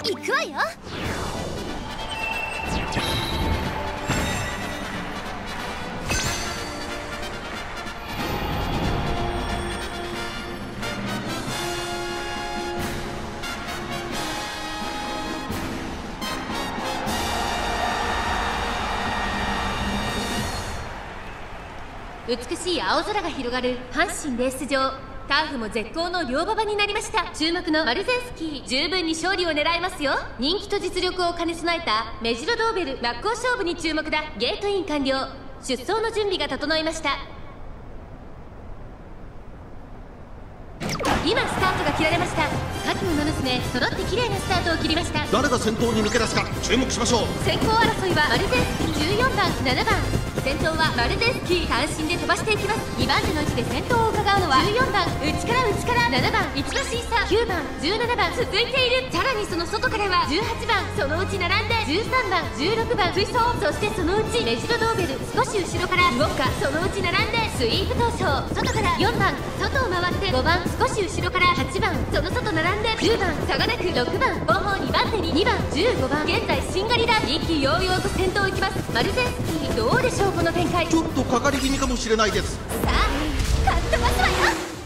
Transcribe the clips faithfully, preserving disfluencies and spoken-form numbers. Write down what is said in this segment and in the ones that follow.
行くわよ。美しい青空が広がる阪神レース場。ターフも絶好の両馬場になりました。注目のマルゼンスキー、十分に勝利を狙えますよ。人気と実力を兼ね備えたメジロドーベル、真っ向勝負に注目だ。ゲートイン完了。出走の準備が整いました。今スタートが切られました。各馬娘揃って綺麗なスタートを切りました。 誰が先頭に抜け出すか注目しましょう。 先行争いはマルゼンスキーじゅうよんばん、ななばん。先頭はマルゼンスキー、単身で飛ばしていきます。にばん手の位置で先頭を伺うのはじゅうよんばん、内から内からななばん、一馬審査、きゅうばん、じゅうななばん続いている。さらにその外からはじゅうはちばん、そのうち並んでじゅうさんばん、じゅうろくばん追走。そしてそのうちメジロドーベル、少し後ろからウォッカ、そのうち並んでスイープ闘争。外からよんばん、外を回ってごばん、少し後ろからはちばん、その外並んでじゅうばん、差がなくろくばん、後方にばん手ににばん、じゅうごばん、現在しんがりだ。意気揚々と先頭行きます。マルゼンスキー、どうでしょうこの展開。 ちょっとかかり気味かもしれないです。 さあかっ飛ばすわよ。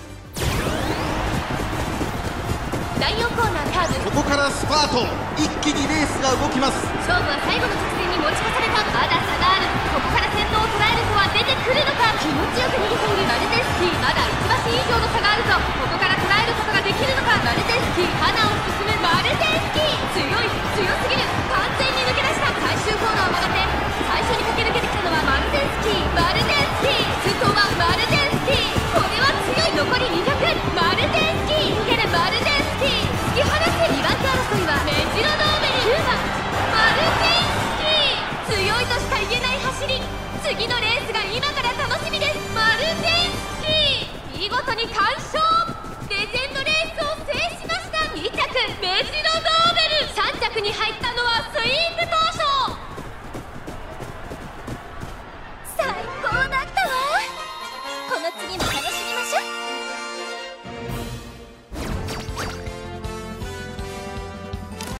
だいよんコーナーカーブ、 ここからスパート。一気にレースが動きます。 勝負は最後の直線に持ち越された。まだ差がある。ここから先頭を捉える人は出てくるのか。気持ちよく逃げているマルゼンスキー。まだいち馬身以上の差があるぞ。ここから捉えることができるのか。マルゼンスキー、花を進むマルゼンスキー、強い強すぎる。完全に抜け出した。最終コーナーを曲がって最初に駆け抜けてきたのはマルゼンスキー。マルゼンスキー、先頭はマルゼンスキー。これは強い。残りにひゃく。マルゼンスキー、逃げるマルゼンスキー、突き放す。にばん手争いはメジロドーベル、きゅうばんマルゼンスキー。強いとしか言えない走り。次のレースが今から楽しみです。マルゼンスキー、見事に完勝。レジェンドレースを制しました。に着メジロドーベル、さん着に入った